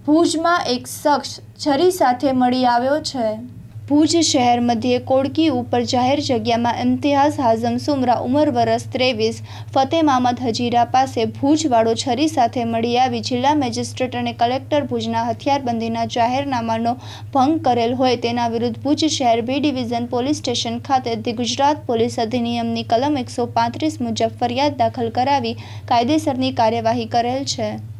ભુજમાં એક શખ્સ છરી સાથે મળી આવ્યો છે। ભુજ શહેર મધ્યે કોડકી ઉપર જાહેર જગ્યામાં ઇમ્તિયાઝ હાઝમ સુમરા ઉંમર વરસ 23 ફતેહ મામદ હજીરા પાસે ભુજવાળો છરી સાથે મળી આવી જિલ્લા મેજિસ્ટ્રેટ અને કલેક્ટર ભુજના હથિયારબંધીના જાહેરનામાનો ભંગ કરેલ હોય તેના વિરુદ્ધ ભુજ શહેર B ડિવિઝન પોલીસ સ્ટેશન ખાતે ધી ગુજરાત પોલીસ અધિનિયમની કલમ 135 મુજબ ફરિયાદ દાખલ કરાવી કાયદેસરની કાર્યવાહી કરેલ છે।